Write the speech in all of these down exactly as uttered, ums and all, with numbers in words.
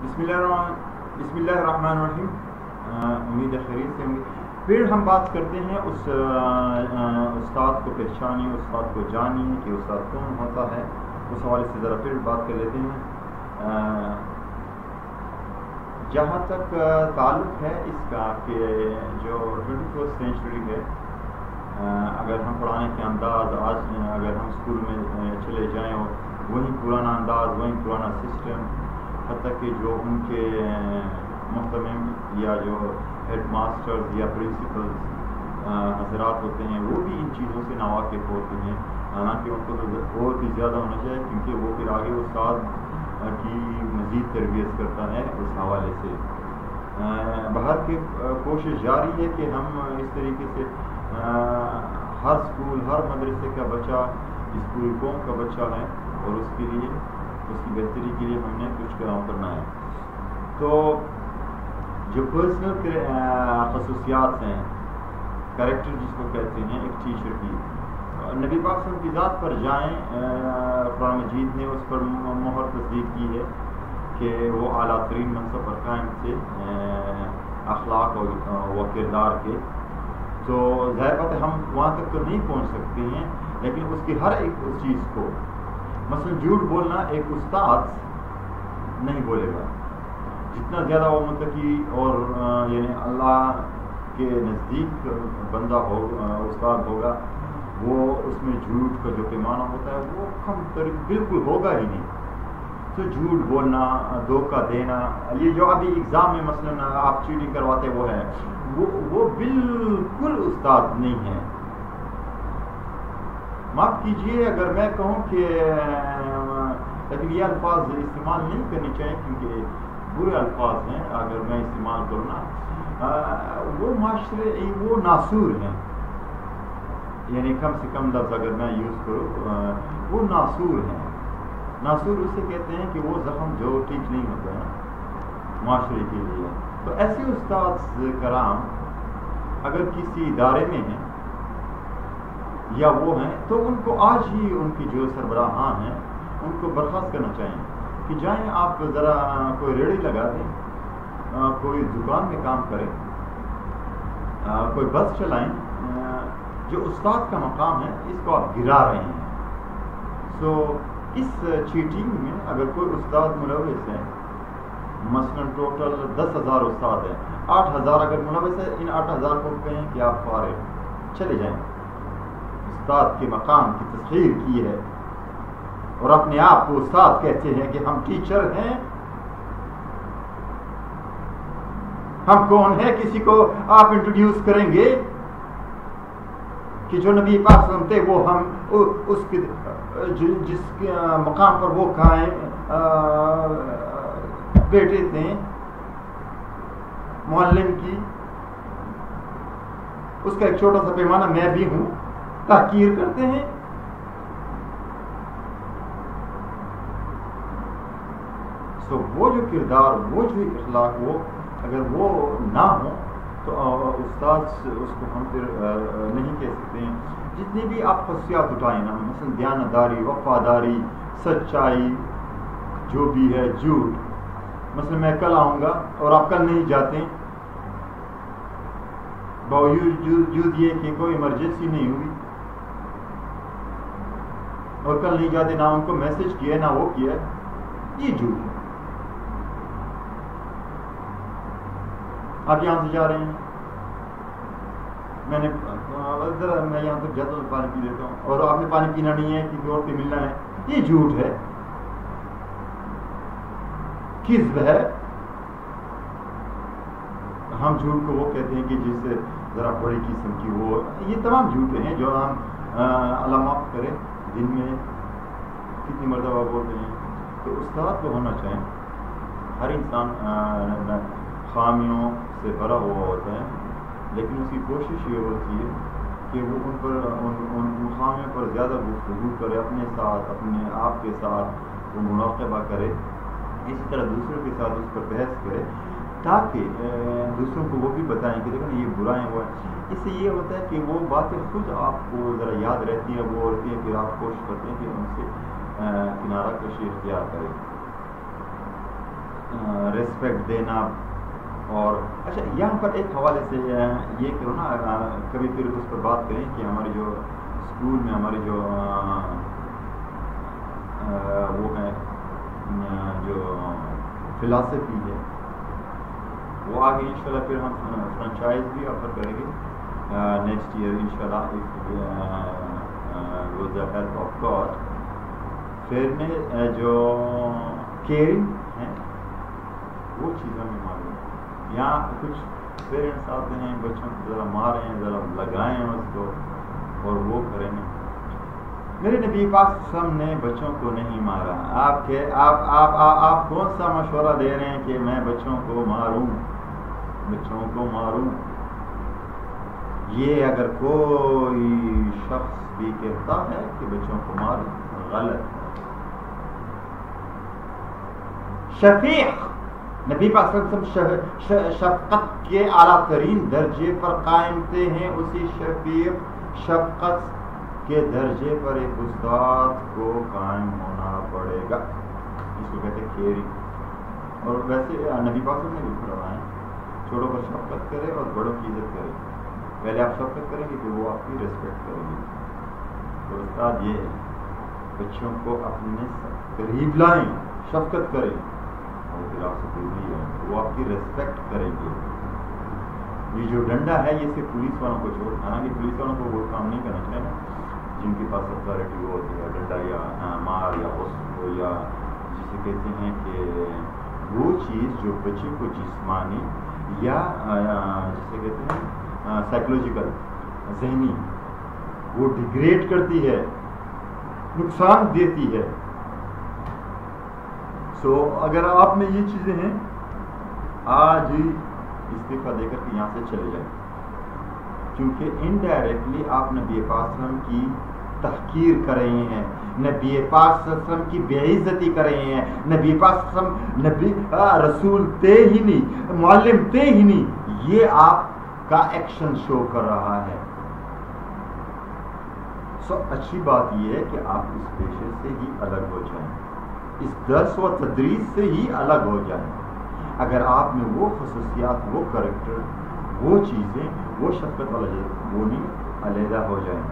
بسم اللہ الرحمن بسم اللہ الرحمن الرحیم. امید ہے خیریت سے ہوں گے. پھر ہم بات کرتے ہیں اس استاد کو پہچانی، استاد کو جانی کہ استاد کون ہوتا ہے. اس حوالے سے ذرا پھر بات کر لیتے ہیں. جہاں تک تعلق ہے اس کا کہ جو ٹوینٹی فرسٹ سینچری ہے، اگر ہم پڑھانے کے انداز آج اگر ہم اسکول میں چلے جائیں اور وہی پرانا انداز، وہی پرانا سسٹم، حتیٰ کہ جو ان کے محتمم یا جو ہیڈ ماسٹرز یا پرنسپلز حضرات ہوتے ہیں وہ بھی ان چیزوں سے ناواقف ہوتے ہیں. حالانکہ ان کو تو اور بھی زیادہ ہونا چاہیے، کیونکہ وہ پھر آگے استاد کی مزید تربیت کرتا ہے. اس حوالے سے باہر کی کوشش جاری ہے کہ ہم اس طریقے سے ہر اسکول، ہر مدرسے کا بچہ اس پوری قوم کا بچہ ہے اور اس کے لیے اس کی بہتری کے لیے ہم نے کچھ کام کرنا ہے. تو جو پرسنل خصوصیات ہیں، کریکٹر جس کو کہتے ہیں ایک ٹیچر کی، نبی پاک صلی اللہ علیہ وسلم کی ذات پر جائیں. قرآن مجید نے اس پر مہر تصدیق کی ہے کہ وہ اعلیٰ ترین منصب پر قائم تھے اخلاق و کردار کے. تو ظاہر بات ہے ہم وہاں تک تو نہیں پہنچ سکتے ہیں، لیکن اس کی ہر ایک اس چیز کو، مثلا جھوٹ بولنا ایک استاد نہیں بولے گا. جتنا زیادہ وہ متقی اور یعنی اللہ کے نزدیک بندہ ہو استاد ہوگا، وہ اس میں جھوٹ کا جو پیمانہ ہوتا ہے وہ کم تر بالکل ہوگا ہی نہیں. تو جھوٹ بولنا، دھوکہ دینا، یہ جو ابھی ایگزام میں مثلا آپ چیٹنگ کرواتے وہ ہے، وہ وہ بالکل استاد نہیں ہے. معاف کیجئے اگر میں کہوں کہ لیکن یہ الفاظ استعمال نہیں کرنے چاہیے کیونکہ برے الفاظ ہیں. اگر میں استعمال کروں نا، وہ معاشرے وہ ناسور ہیں، یعنی کم سے کم لفظ اگر میں یوز کروں، وہ ناسور ہیں. ناسور اسے کہتے ہیں کہ وہ زخم جو ٹھیک نہیں ہوتا ہے معاشرے کے لیے. تو ایسے استاد کرام اگر کسی ادارے میں ہیں یا وہ ہیں تو ان کو آج ہی ان کی جو سربراہان ہیں ان کو برخاست کرنا چاہیے کہ جائیں آپ ذرا کوئی ریڑھی لگا دیں، کوئی دکان میں کام کریں، کوئی بس چلائیں. جو استاد کا مقام ہے اس کو آپ گرا رہے ہیں. سو اس چیٹنگ میں اگر کوئی استاد ملوث ہے، مثلا ٹوٹل دس ہزار استاد ہیں، آٹھ ہزار اگر ملوث ہے، ان آٹھ ہزار کو کہیں کہ آپ فارغ چلے جائیں. استاد کے مقام کی تسخیر کی ہے اور اپنے آپ کو استاد کہتے ہیں کہ ہم ٹیچر ہیں. ہم کون ہیں؟ کسی کو آپ انٹروڈیوس کریں گے کہ جو نبی پاک صلی اللہ علیہ وسلم تھے وہ ہم اس کے جس مقام پر وہ کھائیں بیٹے تھے معلم کی، اس کا ایک چھوٹا سا پیمانہ میں بھی ہوں، تحقیر کرتے ہیں. سو وہ جو کردار، وہ جو اخلاق، وہ اگر وہ نہ ہو تو استاد اس کو ہم پھر نہیں کہہ سکتے ہیں. جتنی بھی آپ خصوصیات اٹھائیں نا، مثلا دیانتداری، وفاداری، سچائی، جو بھی ہے، جھوٹ، مثلا میں کل آؤں گا اور آپ کل نہیں جاتے، باوجود یہ کہ کوئی ایمرجنسی نہیں ہوئی، اور کل نہیں جاتے، نہ ان کو میسج کیا نہ وہ کیا، یہ جھوٹ ہے. آپ یہاں سے جا رہے ہیں، میں نے ذرا میں یہاں تک جاتا ہوں پانی پی لیتا ہوں، اور آپ نے پانی پینا نہیں ہے کسی اور سے ملنا ہے، یہ جھوٹ ہے، کذب ہے. ہم جھوٹ کو وہ کہتے ہیں کہ جس سے ذرا بڑی قسم کی وہ، یہ تمام جھوٹے ہیں جو ہم اللہ معاف کرے دن میں کتنی مرتبہ بولتے ہیں. تو استاد کو ہونا چاہیے. ہر انسان خامیوں سے بھرا ہوا ہوتا ہے، لیکن اس کی کوشش یہ ہوتی ہے کہ وہ ان پر ان, ان خامیوں پر زیادہ گفتگو کرے، اپنے ساتھ، اپنے آپ کے ساتھ وہ مراقبہ کرے، اسی طرح دوسروں کے ساتھ اس پر بحث کرے، تاکہ دوسروں کو وہ بھی بتائیں کہ دیکھو یہ برائیں ہوا ہے. اس سے یہ ہوتا ہے کہ وہ باتیں خود آپ کو ذرا یاد رہتی ہیں، وہ ہوتی ہیں، پھر آپ کوشش کرتے ہیں کہ ان سے کنارہ کشی اختیار کریں. ریسپیکٹ دینا. اور اچھا یہاں پر ایک حوالے سے یہ کرو نا, کبھی پھر اس پر بات کریں کہ ہماری جو اسکول میں ہماری جو وہ ہے جو فلاسفی ہے وہ آگے ان شاء اللہ پھر ہم فرنچائز بھی آفر کریں گے نیکسٹ ایئر ان شاء اللہ with the help of God. پھر میں جو کیئرنگ ہے وہ چیزوں میں معلوم. یہاں کچھ پیرنٹس آتے ہیں بچوں کو ذرا ماریں ذرا لگائیں اس کو اور وہ کریں. میرے نبی پاک صلی اللہ علیہ وسلم نے بچوں کو نہیں مارا. آپ کے آپ آپ آپ کون سا مشورہ دے رہے ہیں کہ میں بچوں کو ماروں بچوں کو ماروں. یہ اگر کوئی شخص بھی کہتا ہے کہ بچوں کو ماروں, غلط. شفیق نبی پاک صلی اللہ علیہ وسلم شفقت کے اعلیٰ ترین درجے پر قائم تھے ہیں. اسی شفیق شفقت کے درجے پر ایک استاد کو قائم ہونا پڑے گا. اس کو کہتے ہیں کیئرنگ. اور ویسے نبی پاک نے بھی فرمایا چھوٹوں پر شفقت کرے اور بڑوں کی عزت کرے. پہلے آپ شفقت کریں گے کہ وہ آپ کی ریسپیکٹ کریں گے. تو استاد یہ بچوں کو اپنے قریب لائیں, شفقت کریں, اور پھر آپ سے ضروری ہے وہ آپ کی ریسپیکٹ کریں گے. یہ جو ڈنڈا ہے یہ صرف پولیس والوں کو چھوڑ, حالانکہ پولیس والوں کو وہ کام نہیں کرنا چاہیے نا جن کے پاس اتھارٹی وہ ہوتی ہے, ڈنڈا یا مار یا غصب یا جسے کہتے ہیں کہ وہ چیز جو بچے کو جسمانی یا جسے کہتے ہیں سائیکولوجیکل ذہنی وہ ڈیگریڈ کرتی ہے, نقصان دیتی ہے. سو so, اگر آپ میں یہ چیزیں ہیں آج ہی استعفیٰ دے کر کے یہاں سے چلے جائیں, کیونکہ انڈائریکٹلی آپ نبی پاک صلی اللہ علیہ وسلم کی تحقیر کر رہے ہیں, نبی پاک صلی اللہ علیہ وسلم کی بے عزتی کر رہے ہیں. نبی پاک صلی اللہ علیہ وسلم نبی رسول تھے ہی نہیں, معلم تھے ہی نہیں, یہ آپ کا ایکشن شو کر رہا ہے. سو so, اچھی بات یہ ہے کہ آپ اس پیشے سے ہی الگ ہو جائیں, اس درس و تدریس سے ہی الگ ہو جائیں. اگر آپ میں وہ خصوصیات, وہ کریکٹر, وہ چیزیں, وہ شفقت والا وہ نہیں, علیحدہ ہو جائیں.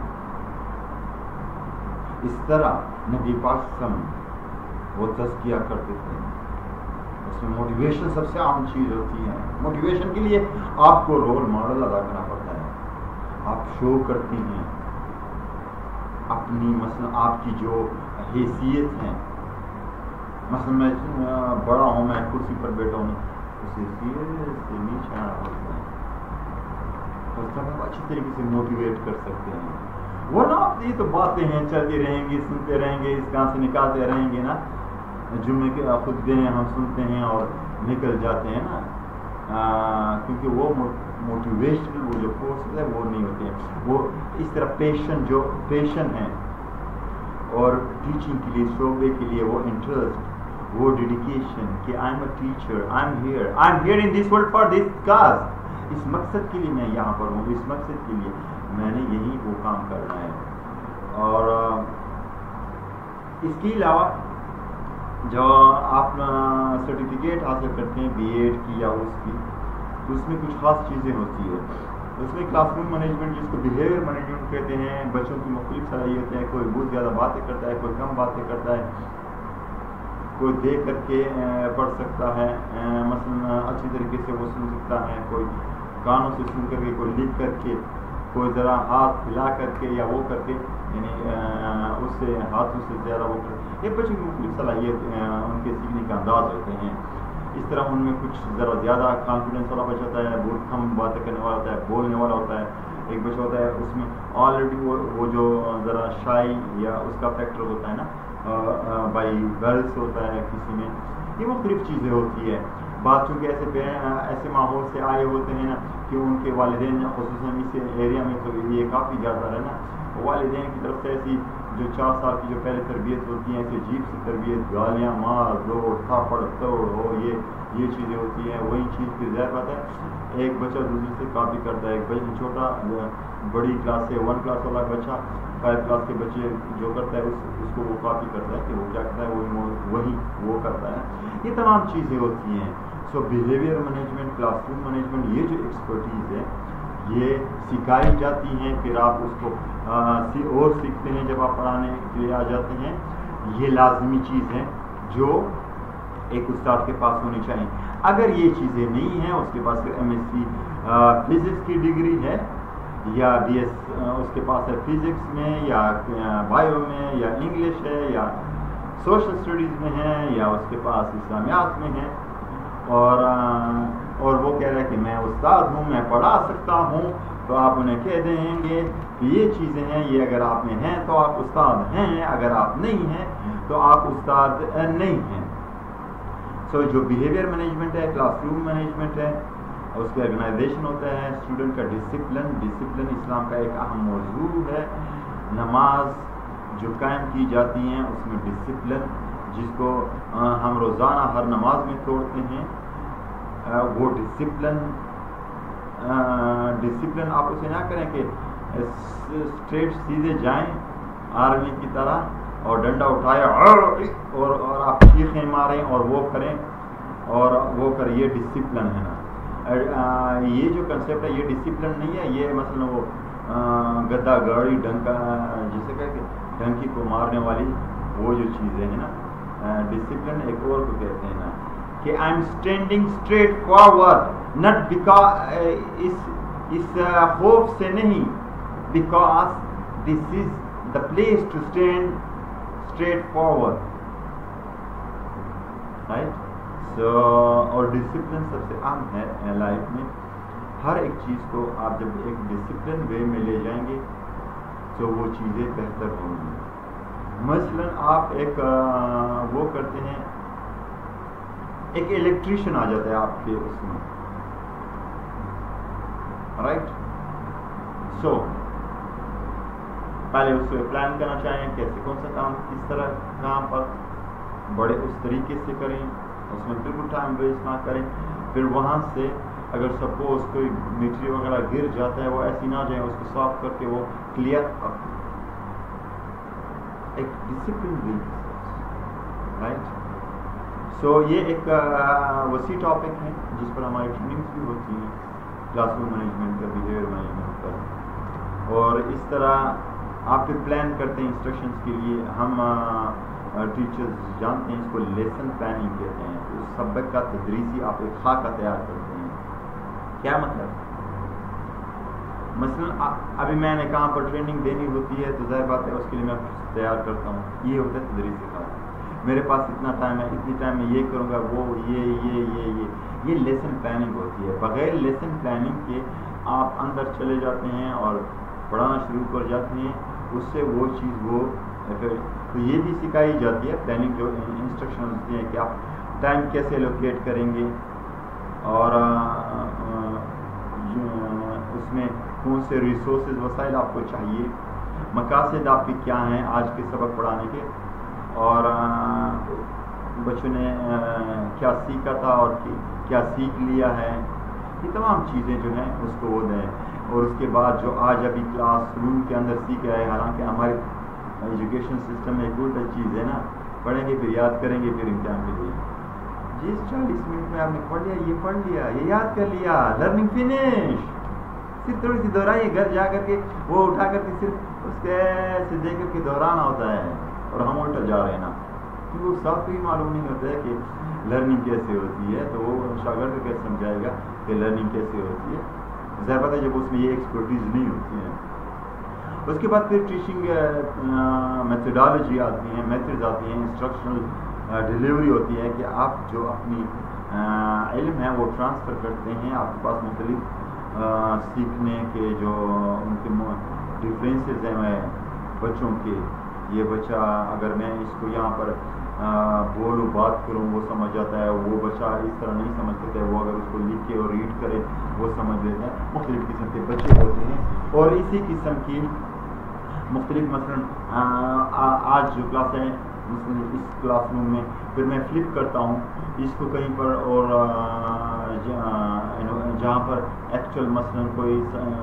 اس طرح نبی پاک صلی اللہ علیہ وسلم وہ تزکیہ کرتے تھے. اس میں موٹیویشن سب سے عام چیز ہوتی ہے. موٹیویشن کے لیے آپ کو رول ماڈل ادا کرنا پڑتا ہے. آپ شو کرتے ہیں اپنی, مثلا آپ کی جو حیثیت ہے, مثلا میں بڑا ہوں, میں کرسی پر بیٹھا ہوں, اس حیثیت سے نیچے آنا پڑتا ہے. اس طرح اچھی طریقے سے موٹیویٹ کر سکتے ہیں. ورنہ یہ تو باتیں ہیں چلتی رہیں گی, سنتے رہیں گے, اس کان سے نکالتے رہیں گے نا. جمعے کے خطبے ہیں ہم سنتے ہیں اور نکل جاتے ہیں نا, کیونکہ وہ موٹیویشنل وہ جو کورس ہے وہ نہیں ہوتے ہیں. وہ اس طرح پیشن جو پیشن ہے اور ٹیچنگ کے لیے, شعبے کے لیے وہ انٹرسٹ, وہ ڈیڈیکیشن کہ I am a teacher, I am here, I am here in this world for this cause, اس مقصد کے لیے میں یہاں پر ہوں, اس مقصد کے لیے میں نے یہی وہ کام کرنا ہے. اور اس کے علاوہ جو آپ سرٹیفکیٹ حاصل کرتے ہیں بی ایڈ کی یا اس کی, تو اس میں کچھ خاص چیزیں ہوتی ہے. اس میں کلاس روم مینجمنٹ, جس کو بیہیویئر مینجمنٹ کہتے ہیں, بچوں کی مختلف صلاحیتیں ہیں, کوئی بہت زیادہ باتیں کرتا ہے, کوئی کم باتیں کرتا ہے, کوئی دیکھ کر کے پڑھ سکتا ہے, مثلا اچھی طریقے سے وہ سن سکتا ہے, کوئی کانوں سے سن کر کے, کوئی لکھ کر کے, کوئی ذرا ہاتھ ہلا کر کے یا وہ کر کے, یعنی اس سے ہاتھوں سے زیادہ وہ کر کے. یہ بچوں کی مختلف صلاحیت ان کے سیکھنے کا انداز ہوتے ہیں. اس طرح ان میں کچھ ذرا زیادہ کانفیڈنس والا بچہ ہوتا ہے, بہت کم باتیں کرنے والا ہوتا ہے, بولنے والا ہوتا ہے. ایک بچہ ہوتا ہے اس میں آلریڈی وہ وہ جو ذرا شائی یا اس کا فیکٹر ہوتا ہے نا, بائی گرلس ہوتا ہے کسی میں. یہ مختلف چیزیں ہوتی ہے. بات چونکہ ایسے ایسے ماحول سے آئے ہوتے ہیں نا کہ ان کے والدین خصوصاً اس ایریا میں تو یہ کافی زیادہ ہے نا والدین کی طرف سے ایسی جو چار سال کی جو پہلے تربیت ہوتی ہیں ایسی عجیب سی تربیت، گالیاں مار دو تھاپڑ توڑ ہو، یہ یہ چیزیں ہوتی ہیں، وہی چیز پھر ظاہر بات ہے ایک بچہ دوسرے سے کاپی کرتا ہے. ایک بچہ چھوٹا بڑی کلاس سے ون کلاس والا بچہ فائیو کلاس کے بچے جو کرتا ہے اس اس کو وہ کاپی کرتا ہے کہ وہ کیا کرتا ہے وہی وہی وہ کرتا ہے. یہ تمام چیزیں ہوتی ہیں. So behaviour management, class room management, یہ جو ایکسپرٹیز ہے یہ سکھائی جاتی ہیں، پھر آپ اس کو اور سیکھتے ہیں جب آپ پڑھانے کے لیے آ جاتے ہیں. یہ لازمی چیز ہے جو ایک استاد کے پاس ہونی چاہیے. اگر یہ چیزیں نہیں ہیں، اس کے پاس ایم ایس سی فزکس کی ڈگری ہے یا بی ایس اس کے پاس ہے فزکس میں یا بایو میں یا انگلش ہے یا سوشل اسٹڈیز میں ہے یا اس کے پاس اسلامیات میں ہے، اور اور وہ کہہ رہا ہے کہ میں استاد ہوں، میں پڑھا سکتا ہوں، تو آپ انہیں کہہ دیں گے کہ یہ چیزیں ہیں، یہ اگر آپ میں ہیں تو آپ استاد ہیں، اگر آپ نہیں ہیں تو آپ استاد نہیں ہیں. سو so, جو بیہیویئر مینجمنٹ ہے، کلاس روم مینجمنٹ ہے، اس کا آرگنائزیشن ہوتا ہے، اسٹوڈنٹ کا ڈسپلن. ڈسپلن اسلام کا ایک اہم موضوع ہے. نماز جو قائم کی جاتی ہیں اس میں ڈسپلن، جس کو ہم روزانہ ہر نماز میں توڑتے ہیں، وہ ڈسپلن ڈسپلن آپ اسے نہ کریں کہ اسٹریٹ سیدھے جائیں آرمی کی طرح اور ڈنڈا اٹھائے اور اور آپ چیخیں ماریں اور وہ کریں اور وہ کریں. یہ ڈسپلن ہے نا. یہ جو کنسیپٹ ہے یہ ڈسپلن نہیں ہے. یہ مثلا وہ گدا گاڑی ڈنکا جسے کہ ڈنکی کو مارنے والی وہ جو چیزیں ہیں نا. ڈسپلن ایک اور کو کہتے ہیں نا کہ I am standing straight forward, not because اس اس خوف سے نہیں، because this is the place to stand straight forward, right. So اور ڈسپلن سب سے اہم ہے لائف میں. ہر ایک چیز کو آپ جب ایک ڈسپلن وے میں لے جائیں گے تو وہ چیزیں بہتر ہوں گی. مثلا آپ ایک وہ کرتے ہیں، ایک الیکٹریشین آ جاتا ہے آپ کے اس میں، رائٹ. سو پہلے اس کو پلان کرنا چاہیں کیسے کون سا کام کس طرح کام پر بڑے اس طریقے سے کریں، اس میں بالکل ٹائم ویسٹ نہ کریں. پھر وہاں سے اگر سپوز کوئی میٹیریل وغیرہ گر جاتا ہے وہ ایسی نہ جائیں، اس کو صاف کر کے وہ کلیئر ایک ڈسپلن بھی، رائٹ. سو یہ ایک وسیع ٹاپک ہے جس پر ہماری ٹریننگس بھی ہوتی ہیں، کلاس روم مینجمنٹ کا، بیہیویئر مینجمنٹ کا. اور اس طرح آپ پھر پلان کرتے ہیں انسٹرکشنز کے لیے. ہم ٹیچرز جانتے ہیں اس کو لیسن پلاننگ کہتے ہیں. اس سبق کا تدریسی آپ ایک خاکہ تیار کرتے ہیں. کیا مطلب؟ مثلا ابھی میں نے کہاں پر ٹریننگ دینی ہوتی ہے تو ظاہر بات ہے اس کے لیے میں تیار کرتا ہوں. یہ ہوتا ہے تدریسی خاکہ. میرے پاس اتنا ٹائم ہے، اتنی ٹائم میں یہ کروں گا، وہ یہ یہ یہ یہ یہ لیسن پلاننگ ہوتی ہے. بغیر لیسن پلاننگ کے آپ اندر چلے جاتے ہیں اور پڑھانا شروع کر جاتے ہیں، اس سے وہ چیز وہ تو یہ بھی سکھائی جاتی ہے. پلاننگ جو انسٹرکشن ہوتی ہیں کہ آپ ٹائم کیسے لوکیٹ کریں گے اور اس میں کون سے ریسورسز وسائل آپ کو چاہیے، مقاصد آپ کے کیا ہیں آج کے سبق پڑھانے کے، اور بچوں نے کیا سیکھا تھا اور کیا سیکھ لیا ہے. یہ تمام چیزیں جو ہیں اس کو وہ دیں. اور اس کے بعد جو آج ابھی کلاس روم کے اندر سیکھ رہے ہیں، حالانکہ ہمارے ایجوکیشن سسٹم میں ایک الٹا چیز ہے نا، پڑھیں گے پھر یاد کریں گے پھر امتحان کے لیے. جس چالیس منٹ میں آپ نے پڑھ لیا، یہ پڑھ لیا، یہ یاد کر لیا، لرننگ فنش. صرف تھوڑی سی دہرائیے گھر جا کر کے، وہ اٹھا کر کے صرف اس کے سے دیکھ کر کے دہرانا ہوتا ہے. اور ہم الٹا جا رہے ہیں نا، کیونکہ وہ صاف بھی معلوم نہیں ہوتا ہے کہ لرننگ کیسے ہوتی ہے. تو وہ شاگرد کو کیسے سمجھائے گا کہ لرننگ کیسے ہوتی ہے؟ ظاہر بات ہے جب اس میں یہ ایکسپرٹیز نہیں ہوتی ہے. اس کے بعد پھر ٹیچنگ میتھڈالوجی آتی ہیں، میتھڈز آتی ہیں، انسٹرکشنل ڈیلیوری ہوتی ہے کہ آپ جو اپنی علم ہے وہ ٹرانسفر کرتے ہیں. آپ کے پاس مختلف سیکھنے کے جو ان کے ڈفرینسز ہیں بچوں کے. یہ بچہ اگر میں اس کو یہاں پر بولوں بات کروں وہ سمجھ جاتا ہے، وہ بچہ اس طرح نہیں سمجھ سکتا ہے، وہ اگر اس کو لکھے اور ریڈ کرے وہ سمجھ لیتا ہے. مختلف قسم کے بچے ہوتے ہیں اور اسی قسم کی مختلف مثلا آج جو کلاس ہے مثلا اس کلاس روم میں پھر میں فلپ کرتا ہوں اس کو کہیں پر اور جہاں پر ایکچوئل مثلا کوئی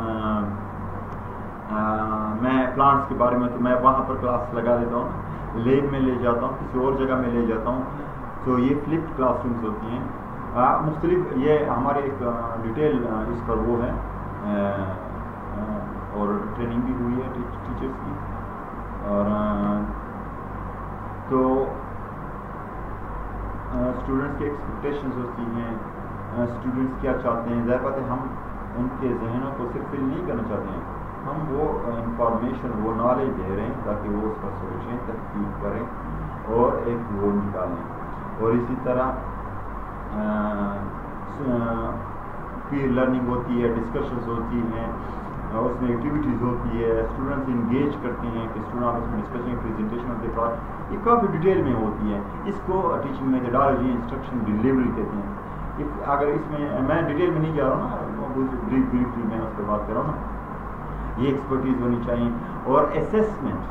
میں پلانٹس کے بارے میں تو میں وہاں پر کلاس لگا دیتا ہوں، لیب میں لے جاتا ہوں، کسی اور جگہ میں لے جاتا ہوں. تو یہ فلپ کلاس رومز ہوتی ہیں مختلف. یہ ہمارے ایک ڈیٹیل اس پر وہ ہے اور ٹریننگ بھی ہوئی ہے ٹیچرس کی. اور تو اسٹوڈنٹس کی ایکسپیکٹیشنز ہوتی ہیں، اسٹوڈنٹس کیا چاہتے ہیں. ظاہر بات ہے ہم ان کے ذہنوں کو صرف فل نہیں کرنا چاہتے ہیں، ہم وہ انفارمیشن وہ نالج دے رہے ہیں تاکہ وہ اس پر سوچیں، تحقیق کریں اور ایک وہ نکالیں. اور اسی طرح پیر لرننگ ہوتی ہے، ڈسکشنز ہوتی ہیں، اس میں ایکٹیویٹیز ہوتی ہے، اسٹوڈنٹس انگیج کرتے ہیں کہ اسٹوڈنٹ اس میں discussion presentation of the project, یہ کافی ڈیٹیل میں ہوتی ہے. اس کو ٹیچنگ میتھڈالوجی انسٹرکشن ڈیلیوری کہتے ہیں. اگر اس میں میں ڈیٹیل میں نہیں جا رہا ہوں نا، بریف بریفلی میں اس پہ بات کر رہا ہوں نا. یہ ایکسپرٹیز ہونی چاہیے. اور اسیسمنٹ،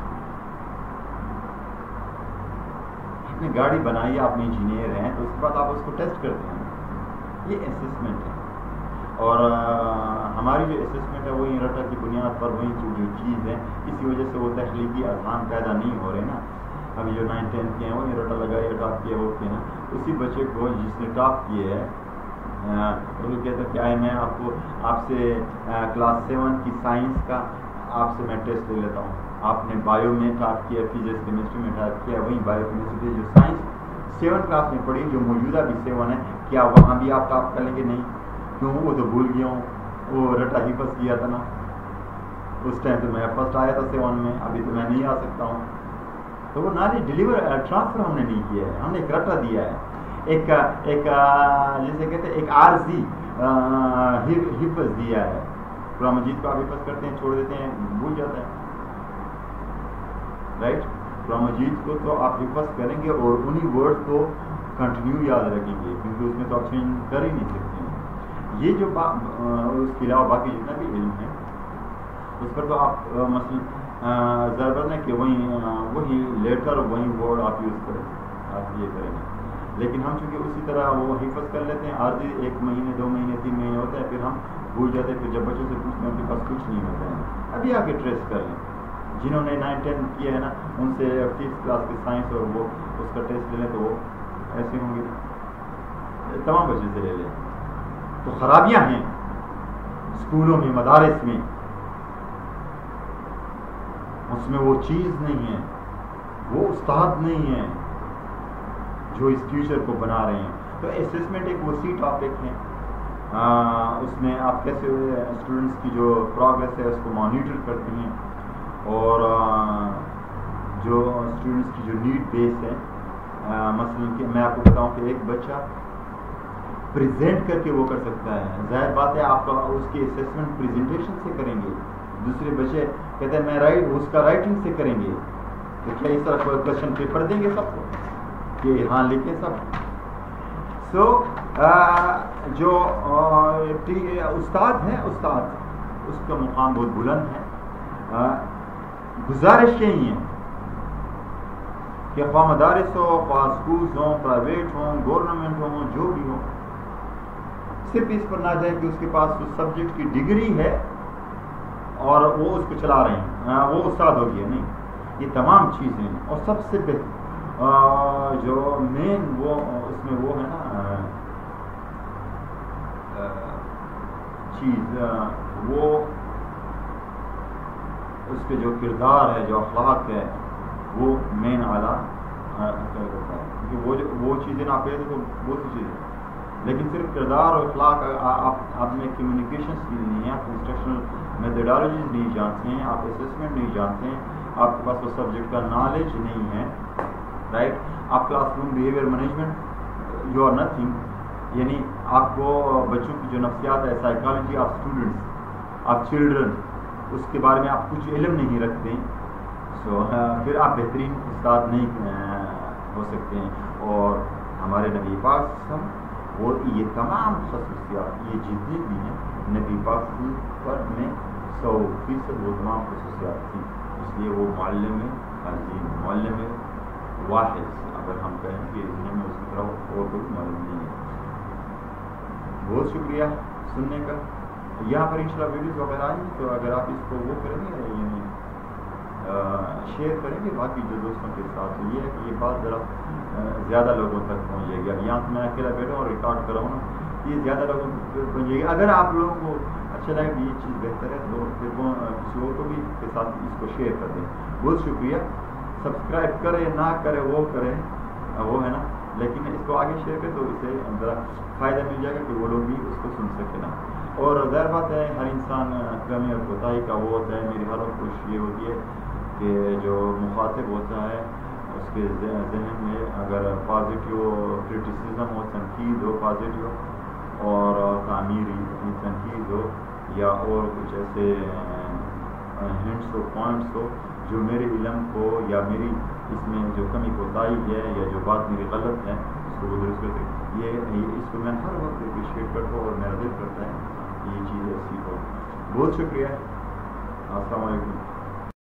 آپ نے گاڑی بنائی، آپ انجینئر ہیں تو اس کے بعد آپ اس کو ٹیسٹ کرتے ہیں، یہ اسیسمنٹ ہے. اور ہماری جو اسیسمنٹ ہے وہی رٹا کی بنیاد پر وہی جو چیز ہے، اسی وجہ سے وہ تخلیقی اذہان پیدا نہیں ہو رہے نا. ابھی جو نائن ٹین کے ہیں وہی رٹا لگایا، ٹاپ کیا وہ کیا نا. اسی بچے کو جس نے ٹاپ کیے ہے وہ کہتا ہے کیا ہے میں آپ کو آپ سے کلاس سیون کی سائنس کا آپ سے میں ٹیسٹ لے لیتا ہوں. آپ نے بایو میں ٹاپ کیا، فزکس کیمسٹری میں ٹاپ کیا، وہی بایو کیمسٹری جو سائنس سیون کلاس میں پڑھی جو موجودہ بھی سیون ہے، کیا وہاں بھی آپ ٹاپ کر لیں گے؟ نہیں. کیوں؟ وہ تو بھول گیا ہوں، وہ رٹا ہی پس کیا تھا نا. اس ٹائم تو میں فرسٹ آیا تھا سیون میں، ابھی تو میں نہیں آ سکتا ہوں. تو وہ نالج ڈلیور ٹرانسفر ہم نے نہیں کیا ہے، ہم نے ایک رٹا دیا ہے، ایک ایک جیسے کہتے ہیں ایک عارضی حفظ دیا ہے. قرآن مجید کو آپ حفظ کرتے ہیں، چھوڑ دیتے ہیں، بھول جاتا ہے. رائٹ؟ قرآن مجید کو تو آپ حفظ کریں گے اور انہی ورڈ کو کنٹینیو یاد رکھیں گے، کیونکہ اس میں تو آپ چینج کر ہی نہیں سکتے ہیں. یہ جو اس کے علاوہ باقی جتنا بھی علم ہے اس پر تو آپ مثلا ضرورت ہے کہ وہی وہی لیٹر وہی ورڈ آپ یوز کریں، آپ یہ کریں گے. لیکن ہم چونکہ اسی طرح وہ حفظ کر لیتے ہیں، عارضی ایک مہینے دو مہینے تین مہینے ہوتا ہے، پھر ہم بھول جاتے ہیں. پھر جب بچوں سے پوچھتے ہیں ان کے پاس کچھ نہیں ہوتا ہے. ابھی آ کے ٹریس کر لیں، جنہوں نے نائن ٹین کیا ہے نا ان سے ففتھ کلاس کے سائنس اور وہ اس کا ٹیسٹ لے لیں تو وہ ایسے ہوں گے. تمام بچے سے لے لیں. تو خرابیاں ہیں اسکولوں میں، مدارس میں، اس میں وہ چیز نہیں ہے، وہ استاد نہیں ہے جو اس فیوچر کو بنا رہے ہیں. تو اسیسمنٹ ایک وسیع ٹاپک ہے. اس میں آپ کیسے اسٹوڈنٹس کی جو پروگریس ہے اس کو مانیٹر کرتی ہیں، اور جو اسٹوڈنٹس کی جو نیڈ بیس ہے، مثلا کہ میں آپ کو بتاؤں کہ ایک بچہ پریزنٹ کر کے وہ کر سکتا ہے. ظاہر بات ہے آپ اس کی اسیسمنٹ پریزنٹیشن سے کریں گے. دوسرے بچے کہتے ہیں میں رائٹ اس کا رائٹنگ سے کریں گے. تو کیا اس طرح کوئی کوشچن پیپر دیں گے سب کو کہ ہاں لکھیں سب؟ سو جو استاد ہے، استاد اس کا مقام بہت بلند ہے. گزارش یہی ہے کہ خواہ مدارس ہو، خواہ اسکولز ہوں، پرائیویٹ ہوں، گورنمنٹ ہوں، جو بھی ہو، صرف اس پر نہ جائے کہ اس کے پاس اس سبجیکٹ کی ڈگری ہے اور وہ اس کو چلا رہے ہیں، وہ استاد ہو گیا. نہیں، یہ تمام چیزیں. اور سب سے بہتر جو مین وہ اس میں وہ ہے نا چیز، وہ اس کے جو کردار ہے، جو اخلاق ہے، وہ مین اعلیٰ کرتا ہے. کیونکہ وہ جو وہ چیزیں نہ پہ تو بہت سی چیزیں، لیکن صرف کردار اور اخلاق آپ آپ میں کمیونیکیشن اسکل نہیں ہے، آپ انسٹرکشنل میتھڈالوجیز نہیں جانتے ہیں، آپ اسیسمنٹ نہیں جانتے ہیں، آپ کے پاس وہ سبجیکٹ کا نالج نہیں ہے. رائٹ؟ آپ class room behaviour management you are nothing, یعنی آپ کو بچوں کی جو نفسیات ہے، psychology of students, of children, اس کے بارے میں آپ کچھ علم نہیں رکھتے ہیں. سو پھر آپ بہترین استاد نہیں ہو سکتے ہیں. اور ہمارے نبی پاک وہ یہ تمام خصوصیات یہ جتنے بھی ہیں نبی پاک پر میں سو فیصد وہ تمام خصوصیات تھیں اس لیے وہ معلم عظیم، معلم واحد اگر ہم کہیں کہ ذہن میں اس کی طرح اور کوئی معلوم نہیں ہے۔ بہت شکریہ سننے کا۔ یہاں پر انشاءاللہ ویڈیوز وغیرہ آئی تو اگر آپ اس کو وہ کریں گے یعنی شیئر کریں گے باقی جو دوستوں کے ساتھ، یہ ہے کہ یہ بات ذرا زیادہ لوگوں تک پہنچ جائے گی۔ اب یہاں سے میں اکیلا بیٹھا ہوں اور ریکارڈ کر رہا ہوں نا، یہ زیادہ لوگوں تک پہنچ جائے گی۔ اگر آپ لوگوں کو اچھا لگے کہ یہ چیز بہتر ہے تو پھر کسی اور کو بھی کے ساتھ اس کو شیئر کر دیں۔ بہت شکریہ۔ سبسکرائب کرے نہ کرے وہ کرے وہ ہے نا، لیکن اس کو آگے شیئر کرے تو اسے ذرا فائدہ مل جائے گا کہ وہ لوگ بھی اس کو سن سکے نا۔ اور ظاہر بات ہے ہر انسان کمی اور کوتاہی کا وہ ہوتا ہے۔ میری ہر وقت کوشش یہ ہوتی ہے کہ جو مخاطب ہوتا ہے اس کے ذہن میں اگر پازیٹیو کرٹیسزم ہو، تنقید ہو پازیٹیو، اور تعمیری تنقید ہو، یا اور کچھ ایسے ہنٹس ہو، پوائنٹس ہو جو میرے علم کو یا میری اس میں جو کمی کوتاہی ہے یا جو بات میری غلط ہے اس کو وہ درست کرتے، یہ اس کو میں ہر وقت اپریشیٹ کرتا ہوں اور میرا دل کرتا ہے کہ یہ چیز ایسی ہو۔ بہت شکریہ، السلام علیکم۔